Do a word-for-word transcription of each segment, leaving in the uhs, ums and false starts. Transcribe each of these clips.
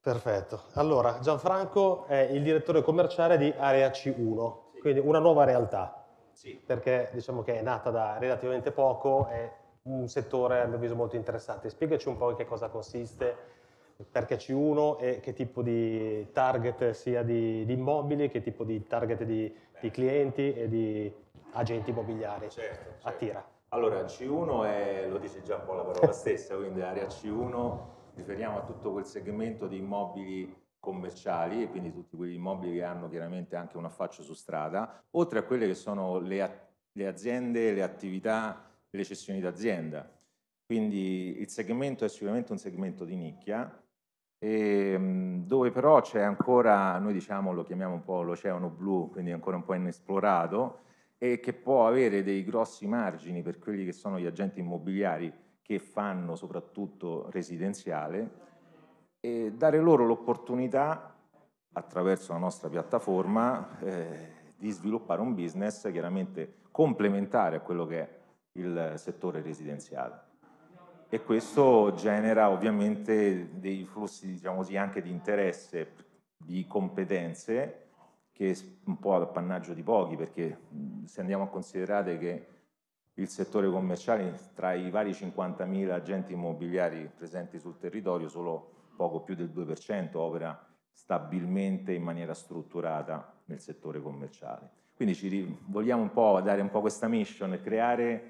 Perfetto. Allora, Gianfranco è il direttore commerciale di Area C uno, sì. Quindi una nuova realtà, sì. Perché diciamo che è nata da relativamente poco, è un settore a mio avviso molto interessante. Spiegaci un po' in che cosa consiste, perché C uno e che tipo di target sia di, di immobili, che tipo di target di, di clienti e di agenti immobiliari certo, certo. attira. Allora, C uno è, lo dice già un po' la parola stessa, quindi Area C uno riferiamo a tutto quel segmento di immobili commerciali e quindi tutti quegli immobili che hanno chiaramente anche un affaccio su strada, oltre a quelle che sono le, le aziende, le attività, le cessioni d'azienda. Quindi il segmento è sicuramente un segmento di nicchia, e, dove però c'è ancora, noi diciamo lo chiamiamo un po' l'oceano blu, quindi ancora un po' inesplorato, e che può avere dei grossi margini per quelli che sono gli agenti immobiliari che fanno soprattutto residenziale, e dare loro l'opportunità, attraverso la nostra piattaforma, eh, di sviluppare un business chiaramente complementare a quello che è il settore residenziale. E questo genera ovviamente dei flussi, diciamo così, anche di interesse, di competenze, che è un po' appannaggio di pochi, perché se andiamo a considerare che il settore commerciale, tra i vari cinquantamila agenti immobiliari presenti sul territorio, solo poco più del due per cento opera stabilmente in maniera strutturata nel settore commerciale. Quindi ci vogliamo un po' dare un po' questa mission e creare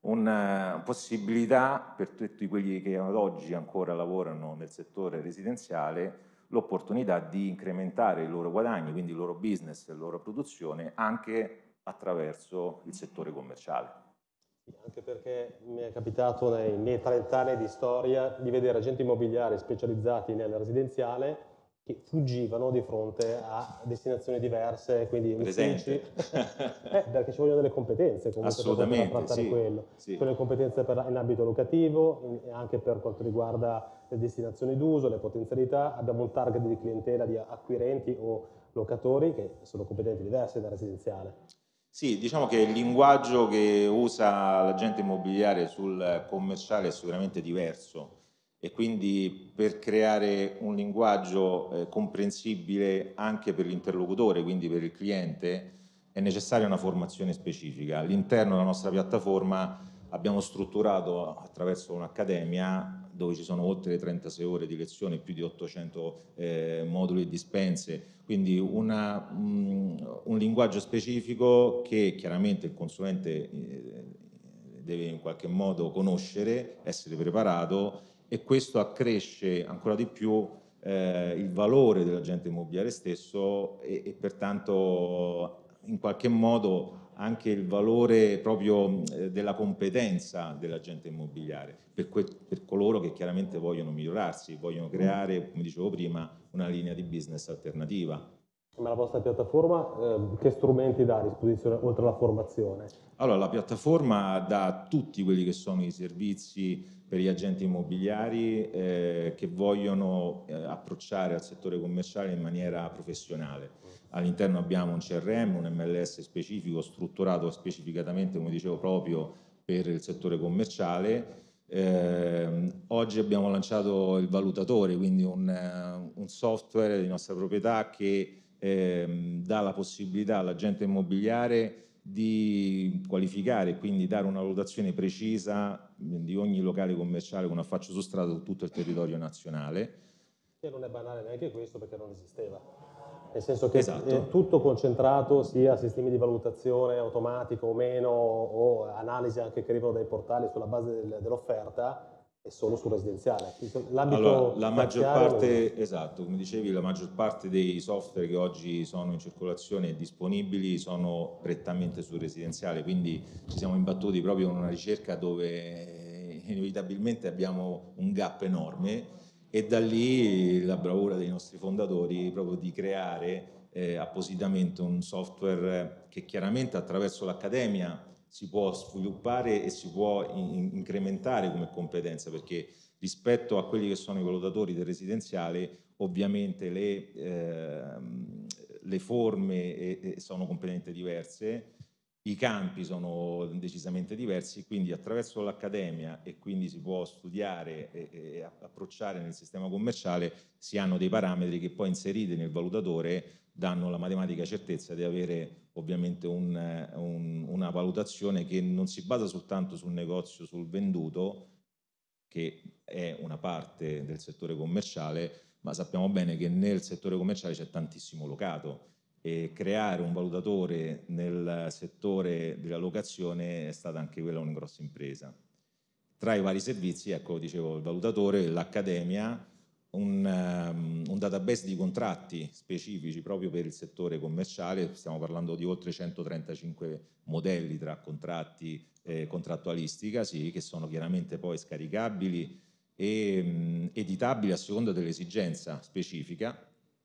una possibilità per tutti quelli che ad oggi ancora lavorano nel settore residenziale, l'opportunità di incrementare i loro guadagni, quindi il loro business e la loro produzione, anche attraverso il settore commerciale. Anche perché mi è capitato nei miei trenta anni di storia di vedere agenti immobiliari specializzati nel residenziale che fuggivano di fronte a destinazioni diverse, quindi uffici, eh, perché ci vogliono delle competenze comunque per poter trattare sì, quello, sì. quelle competenze per, in ambito locativo, in, anche per quanto riguarda le destinazioni d'uso, le potenzialità. Abbiamo un target di clientela di acquirenti o locatori che sono competenze diverse dal residenziale. Sì, diciamo che il linguaggio che usa l'agente immobiliare sul commerciale è sicuramente diverso, e quindi per creare un linguaggio eh, comprensibile anche per l'interlocutore, quindi per il cliente, è necessaria una formazione specifica. All'interno della nostra piattaforma abbiamo strutturato attraverso un'accademia dove ci sono oltre trentasei ore di lezione, più di ottocento eh, moduli e dispense, quindi una, um, un linguaggio specifico che chiaramente il consulente eh, deve in qualche modo conoscere, essere preparato, e questo accresce ancora di più eh, il valore dell'agente immobiliare stesso e, e pertanto in qualche modo anche il valore proprio eh, della competenza dell'agente immobiliare per, per coloro che chiaramente vogliono migliorarsi, vogliono creare, come dicevo prima, una linea di business alternativa. Ma la vostra piattaforma eh, che strumenti dà a disposizione oltre alla formazione? Allora, la piattaforma dà tutti quelli che sono i servizi per gli agenti immobiliari eh, che vogliono eh, approcciare al settore commerciale in maniera professionale. All'interno abbiamo un C R M, un M L S specifico, strutturato specificatamente, come dicevo, proprio per il settore commerciale. Eh, oggi abbiamo lanciato il valutatore, quindi un, uh, un software di nostra proprietà che eh, dà la possibilità all'agente immobiliare di qualificare e quindi dare una valutazione precisa di ogni locale commerciale con affaccio su strada su tutto il territorio nazionale. Che non è banale neanche questo, perché non esisteva. Nel senso che Esatto. è tutto concentrato sia a sistemi di valutazione automatico o meno, o analisi anche che arrivano dai portali sulla base del, dell'offerta, e solo sul residenziale. L'ambito allora, la maggior parte, no. esatto, come dicevi, la maggior parte dei software che oggi sono in circolazione e disponibili sono prettamente sul residenziale, quindi ci siamo imbattuti proprio in una ricerca dove inevitabilmente abbiamo un gap enorme, e da lì la bravura dei nostri fondatori proprio di creare eh, appositamente un software che chiaramente attraverso l'accademia si può sviluppare e si può in incrementare come competenza, perché rispetto a quelli che sono i valutatori del residenziale ovviamente le, eh, le forme eh, sono completamente diverse, i campi sono decisamente diversi, quindi attraverso l'accademia, e quindi si può studiare e, e approcciare nel sistema commerciale, si hanno dei parametri che poi inseriti nel valutatore danno la matematica certezza di avere ovviamente un, un, una valutazione che non si basa soltanto sul negozio, sul venduto, che è una parte del settore commerciale, ma sappiamo bene che nel settore commerciale c'è tantissimo locato, e creare un valutatore nel settore della locazione è stata anche quella una grossa impresa. Tra i vari servizi, ecco, dicevo, il valutatore, l'accademia, un, um, un database di contratti specifici proprio per il settore commerciale. Stiamo parlando di oltre centotrentacinque modelli tra contratti e contrattualistica, sì, che sono chiaramente poi scaricabili e um, editabili a seconda dell'esigenza specifica.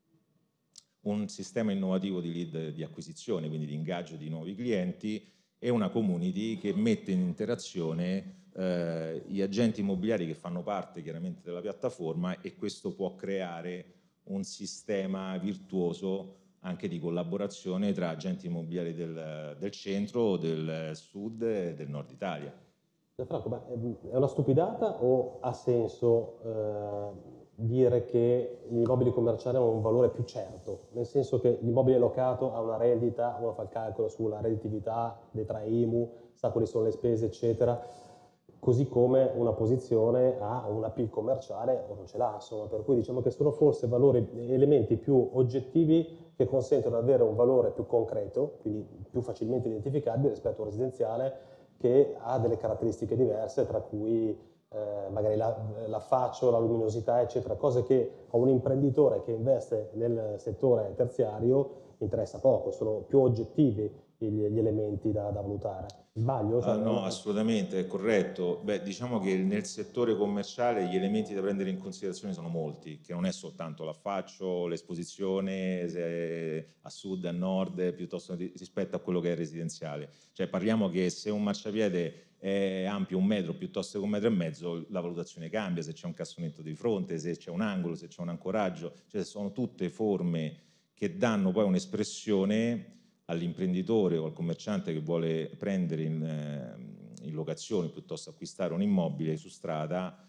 Un sistema innovativo di lead di acquisizione, quindi di ingaggio di nuovi clienti, e una community che mette in interazione eh, gli agenti immobiliari che fanno parte chiaramente della piattaforma, e questo può creare un sistema virtuoso anche di collaborazione tra agenti immobiliari del, del centro, del sud e del nord Italia. Franco, ma è una stupidata o ha senso eh, dire che gli immobili commerciali hanno un valore più certo? Nel senso che l'immobile locato ha una rendita, uno fa il calcolo sulla redditività, detrae I M U, sa quali sono le spese, eccetera, così come una posizione ha una P I L commerciale o non ce l'ha, insomma, per cui diciamo che sono forse valori, elementi più oggettivi che consentono di avere un valore più concreto, quindi più facilmente identificabile rispetto a un residenziale che ha delle caratteristiche diverse, tra cui eh, magari la, la faccia, la luminosità, eccetera, cose che a un imprenditore che investe nel settore terziario interessa poco, sono più oggettivi gli, gli elementi da, da valutare. Sbaglio? Cioè, Ah, no, no, assolutamente, è corretto. Beh, diciamo che nel settore commerciale gli elementi da prendere in considerazione sono molti, che non è soltanto l'affaccio, l'esposizione se a sud, a nord, piuttosto rispetto a quello che è residenziale. Cioè parliamo che se un marciapiede è ampio un metro piuttosto che un metro e mezzo, la valutazione cambia, se c'è un cassonetto di fronte, se c'è un angolo, se c'è un ancoraggio, cioè sono tutte forme che danno poi un'espressione all'imprenditore o al commerciante che vuole prendere in, eh, in locazione piuttosto acquistare un immobile su strada,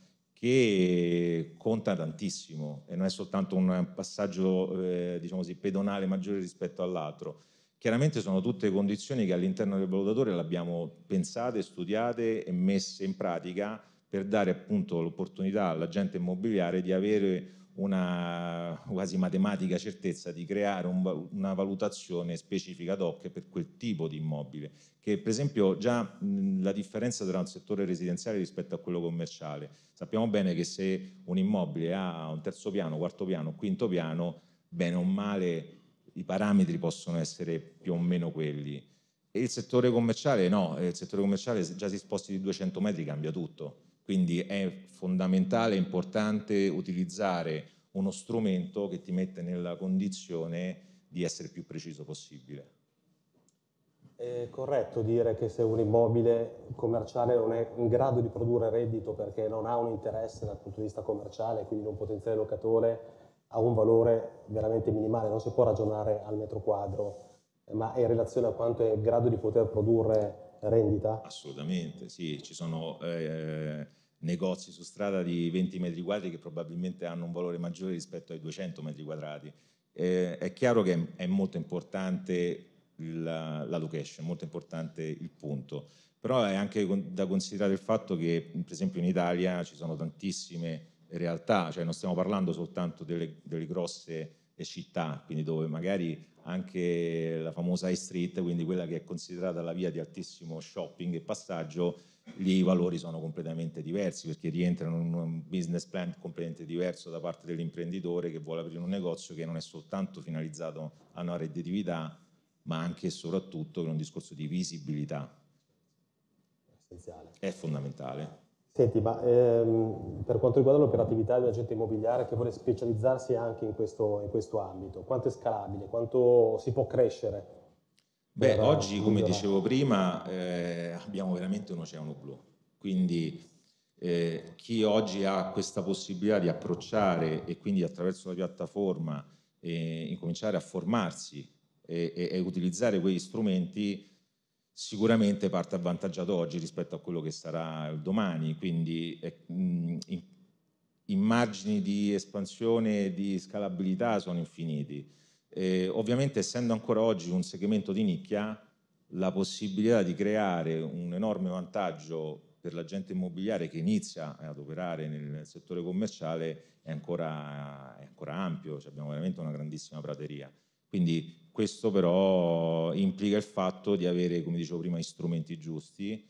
che conta tantissimo e non è soltanto un passaggio eh, diciamo così, pedonale maggiore rispetto all'altro. Chiaramente sono tutte condizioni che all'interno del valutatore le abbiamo pensate, studiate e messe in pratica per dare appunto l'opportunità all'agente immobiliare di avere una quasi matematica certezza di creare un, una valutazione specifica ad hoc per quel tipo di immobile, che per esempio già mh, la differenza tra un settore residenziale rispetto a quello commerciale. Sappiamo bene che se un immobile ha un terzo piano, quarto piano, quinto piano, bene o male i parametri possono essere più o meno quelli. E il settore commerciale no, il settore commerciale se già si sposti di duecento metri cambia tutto. Quindi è fondamentale e importante utilizzare uno strumento che ti mette nella condizione di essere il più preciso possibile. È corretto dire che se un immobile commerciale non è in grado di produrre reddito perché non ha un interesse dal punto di vista commerciale, quindi un potenziale locatore, ha un valore veramente minimale, non si può ragionare al metro quadro, ma è in relazione a quanto è in grado di poter produrre rendita? Assolutamente, sì, ci sono eh, negozi su strada di venti metri quadri che probabilmente hanno un valore maggiore rispetto ai duecento metri quadrati. Eh, è chiaro che è molto importante la, la location, è molto importante il punto, però è anche da considerare il fatto che per esempio in Italia ci sono tantissime realtà, cioè non stiamo parlando soltanto delle, delle grosse città, quindi dove magari anche la famosa High Street, quindi quella che è considerata la via di altissimo shopping e passaggio, lì i valori sono completamente diversi perché rientrano in un business plan completamente diverso da parte dell'imprenditore che vuole aprire un negozio che non è soltanto finalizzato a una redditività, ma anche e soprattutto per un discorso di visibilità. Essenziale. È fondamentale. Senti, ma ehm, per quanto riguarda l'operatività di un agente immobiliare che vuole specializzarsi anche in questo, in questo ambito, quanto è scalabile, quanto si può crescere? Beh, Per oggi, come migliorare? dicevo prima, eh, abbiamo veramente un oceano blu, quindi eh, chi oggi ha questa possibilità di approcciare e quindi attraverso la piattaforma eh, incominciare a formarsi e, e, e utilizzare quegli strumenti sicuramente parte avvantaggiato oggi rispetto a quello che sarà domani, quindi eh, mh, i, i margini di espansione e di scalabilità sono infiniti. Eh, ovviamente, essendo ancora oggi un segmento di nicchia, la possibilità di creare un enorme vantaggio per l'agente immobiliare che inizia ad operare nel settore commerciale è ancora, è ancora ampio, cioè abbiamo veramente una grandissima prateria. Quindi questo però implica il fatto di avere, come dicevo prima, gli strumenti giusti,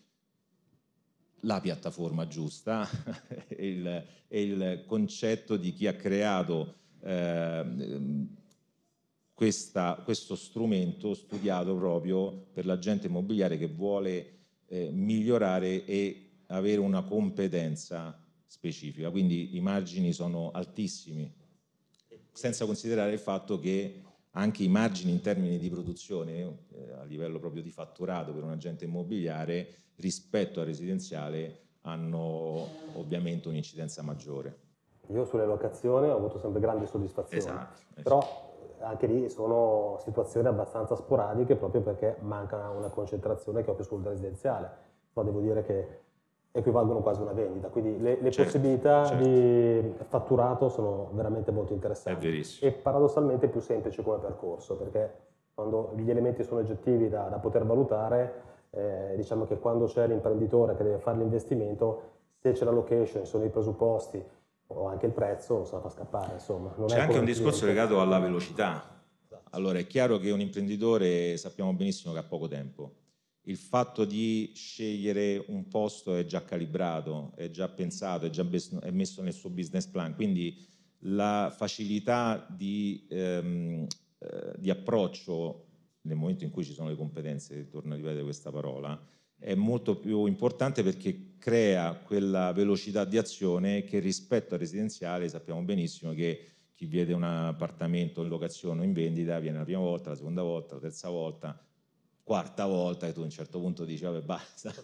la piattaforma giusta e, il, e il concetto di chi ha creato eh, questa, questo strumento studiato proprio per l'agente immobiliare che vuole eh, migliorare e avere una competenza specifica. Quindi i margini sono altissimi, senza considerare il fatto che anche i margini in termini di produzione eh, a livello proprio di fatturato per un agente immobiliare rispetto al residenziale hanno ovviamente un'incidenza maggiore. Io sulle locazioni ho avuto sempre grandi soddisfazioni, esatto, esatto. Però anche lì sono situazioni abbastanza sporadiche proprio perché manca una concentrazione che ho più sul residenziale, però devo dire che equivalgono quasi a una vendita, quindi le, le certo, possibilità certo. di fatturato sono veramente molto interessanti. È verissimo. E paradossalmente più semplice come percorso, perché quando gli elementi sono oggettivi da, da poter valutare, eh, diciamo che quando c'è l'imprenditore che deve fare l'investimento, se c'è la location, sono i presupposti o anche il prezzo, non se la fa scappare, insomma. C'è anche un discorso legato alla velocità. Allora è chiaro che un imprenditore sappiamo benissimo che ha poco tempo. Il fatto di scegliere un posto è già calibrato, è già pensato, è già è messo nel suo business plan, quindi la facilità di, ehm, eh, di approccio nel momento in cui ci sono le competenze, torno a ripetere questa parola, è molto più importante perché crea quella velocità di azione che rispetto al residenziale sappiamo benissimo che chi vede un appartamento in locazione o in vendita viene la prima volta, la seconda volta, la terza volta, quarta volta, e tu a un certo punto dici vabbè basta,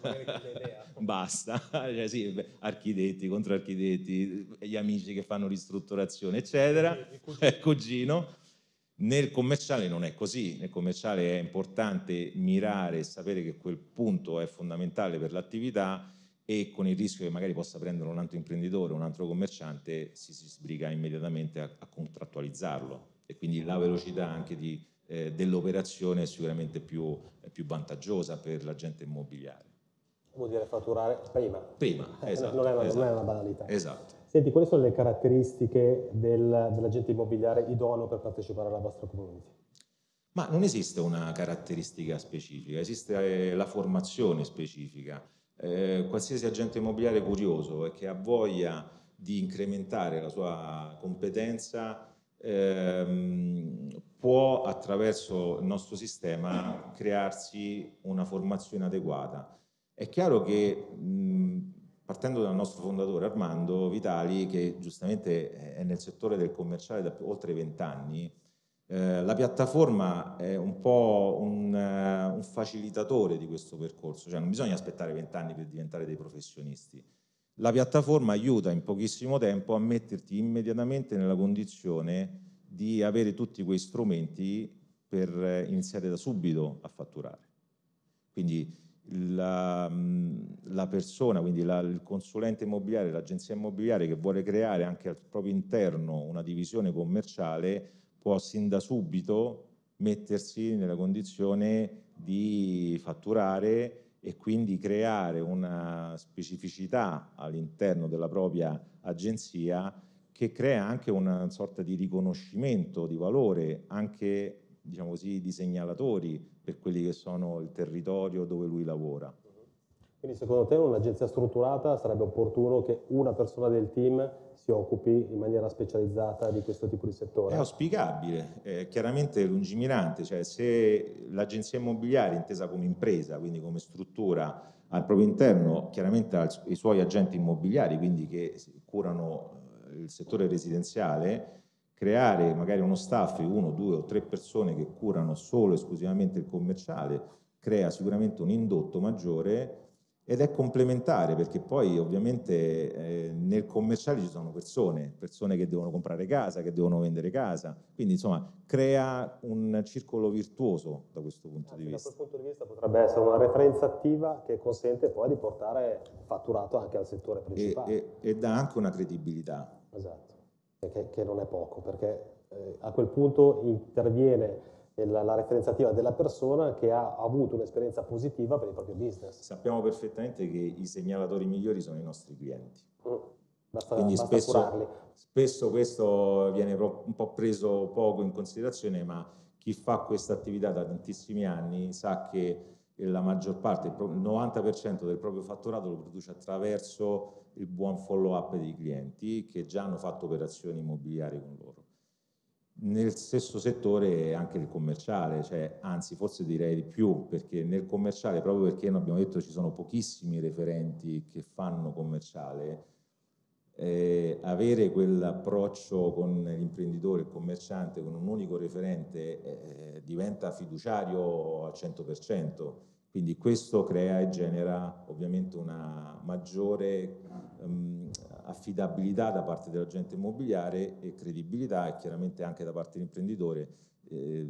basta, cioè, sì, beh, architetti, contro architetti, gli amici che fanno ristrutturazione eccetera, il cugino. il cugino. Nel commerciale non è così, nel commerciale è importante mirare e sapere che quel punto è fondamentale per l'attività e con il rischio che magari possa prendere un altro imprenditore, un altro commerciante, si, si sbriga immediatamente a, a contrattualizzarlo e quindi la velocità anche di Eh, dell'operazione è sicuramente più, è più vantaggiosa per l'agente immobiliare. Vuol dire fatturare prima. Prima, esatto. Non è una, esatto, non è una banalità. Esatto. Senti, quali sono le caratteristiche del, dell'agente immobiliare idoneo per partecipare alla vostra community? Ma non esiste una caratteristica specifica, esiste la formazione specifica. Eh, qualsiasi agente immobiliare curioso e che ha voglia di incrementare la sua competenza ehm, può attraverso il nostro sistema crearsi una formazione adeguata. È chiaro che mh, partendo dal nostro fondatore Armando Vitali, che giustamente è nel settore del commerciale da più, oltre vent'anni, eh, la piattaforma è un po' un, uh, un facilitatore di questo percorso, cioè non bisogna aspettare vent'anni per diventare dei professionisti. La piattaforma aiuta in pochissimo tempo a metterti immediatamente nella condizione di avere tutti quei strumenti per iniziare da subito a fatturare. Quindi la, la persona, quindi la, il consulente immobiliare, l'agenzia immobiliare che vuole creare anche al proprio interno una divisione commerciale può sin da subito mettersi nella condizione di fatturare e quindi creare una specificità all'interno della propria agenzia che crea anche una sorta di riconoscimento di valore, anche diciamo così, di segnalatori per quelli che sono il territorio dove lui lavora. Quindi secondo te in un'agenzia strutturata sarebbe opportuno che una persona del team si occupi in maniera specializzata di questo tipo di settore? È auspicabile, è chiaramente lungimirante, cioè se l'agenzia immobiliare intesa come impresa, quindi come struttura al proprio interno, chiaramente ha i suoi agenti immobiliari, quindi che curano il settore residenziale, creare magari uno staff, uno, due o tre persone che curano solo e esclusivamente il commerciale, crea sicuramente un indotto maggiore ed è complementare, perché poi ovviamente eh, nel commerciale ci sono persone, persone che devono comprare casa, che devono vendere casa, quindi insomma crea un circolo virtuoso da questo punto di Da vista. quel punto di vista potrebbe essere una referenza attiva che consente poi di portare fatturato anche al settore principale. E, e, e dà anche una credibilità. Esatto, che, che non è poco, perché eh, a quel punto interviene la, la referenza attiva della persona che ha avuto un'esperienza positiva per il proprio business. Sappiamo perfettamente che i segnalatori migliori sono i nostri clienti. Mm. Basta, Quindi basta spesso, curarli. spesso questo viene un po' preso poco in considerazione, ma chi fa questa attività da tantissimi anni sa che la maggior parte, il novanta per cento del proprio fatturato lo produce attraverso il buon follow up dei clienti che già hanno fatto operazioni immobiliari con loro. Nel stesso settore anche il commerciale, cioè, anzi forse direi di più, perché nel commerciale, proprio perché noi abbiamo detto che ci sono pochissimi referenti che fanno commerciale, eh, avere quell'approccio con l'imprenditore, il commerciante, con un unico referente eh, diventa fiduciario al cento per cento, quindi questo crea e genera ovviamente una maggiore um, affidabilità da parte dell'agente immobiliare e credibilità, e chiaramente anche da parte dell'imprenditore, eh,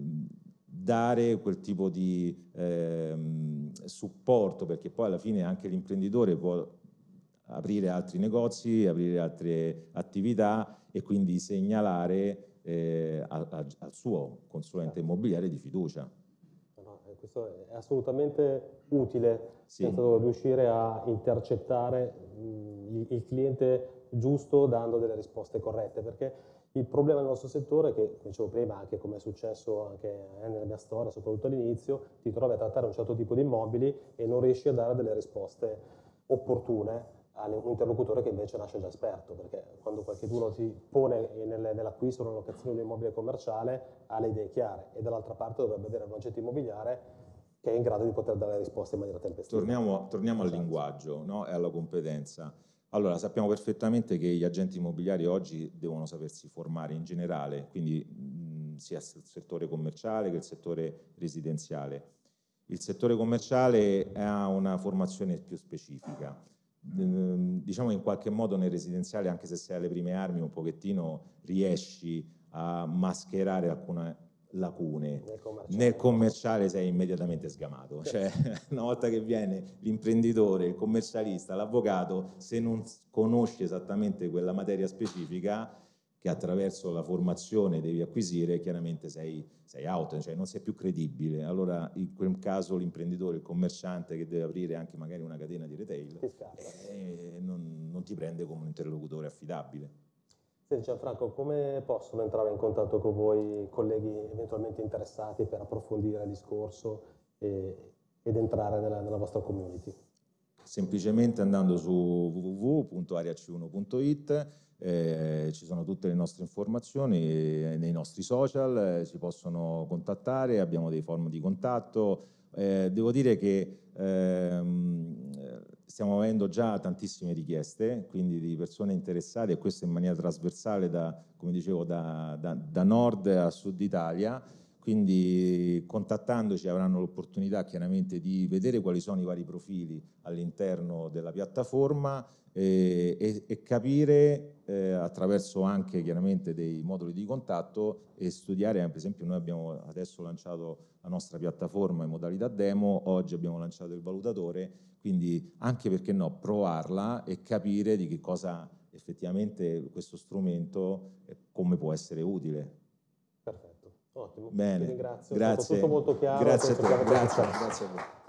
dare quel tipo di eh, supporto, perché poi alla fine anche l'imprenditore può aprire altri negozi, aprire altre attività e quindi segnalare eh, a, a, al suo consulente immobiliare di fiducia. No, questo è assolutamente utile, sì. senza riuscire a intercettare mh, il cliente giusto dando delle risposte corrette, perché il problema del nostro settore è che, come dicevo prima, anche come è successo anche eh, nella mia storia, soprattutto all'inizio, ti trovi a trattare un certo tipo di immobili e non riesci a dare delle risposte opportune a un interlocutore che invece nasce già esperto, perché quando qualcuno ti pone nell'acquisto o nella locazione di un immobile commerciale ha le idee chiare, e dall'altra parte dovrebbe avere un agente immobiliare che è in grado di poter dare risposte in maniera tempestiva. Torniamo, torniamo esatto. al linguaggio, no? E alla competenza. Allora, sappiamo perfettamente che gli agenti immobiliari oggi devono sapersi formare in generale, quindi mh, sia il settore commerciale che il settore residenziale. Il settore commerciale ha una formazione più specifica. Diciamo in qualche modo nel residenziale, anche se sei alle prime armi, un pochettino riesci a mascherare alcune lacune. Nel commerciale, nel commerciale sei immediatamente sgamato, cioè una volta che viene l'imprenditore, il commercialista, l'avvocato, se non conosci esattamente quella materia specifica che attraverso la formazione devi acquisire, chiaramente sei, sei out, cioè non sei più credibile. Allora in quel caso l'imprenditore, il commerciante che deve aprire anche magari una catena di retail eh, non, non ti prende come un interlocutore affidabile. Senti Gianfranco, come possono entrare in contatto con voi colleghi eventualmente interessati per approfondire il discorso e, ed entrare nella, nella vostra community? Semplicemente andando su w w w punto area c uno punto it, eh, ci sono tutte le nostre informazioni eh, nei nostri social, eh, ci possono contattare, abbiamo dei form di contatto. Eh, devo dire che ehm, stiamo avendo già tantissime richieste, quindi di persone interessate, e questo in maniera trasversale da, come dicevo, da, da, da nord a sud Italia. Quindi contattandoci avranno l'opportunità chiaramente di vedere quali sono i vari profili all'interno della piattaforma eh, e, e capire eh, attraverso anche chiaramente dei moduli di contatto e studiare. Per esempio noi abbiamo adesso lanciato la nostra piattaforma in modalità demo, oggi abbiamo lanciato il valutatore, quindi anche perché no provarla e capire di che cosa effettivamente questo strumento eh, come può essere utile. Perfetto. Ottimo, bene, ti ringrazio, grazie, è stato tutto molto chiaro. grazie a te, grazie, grazie a voi.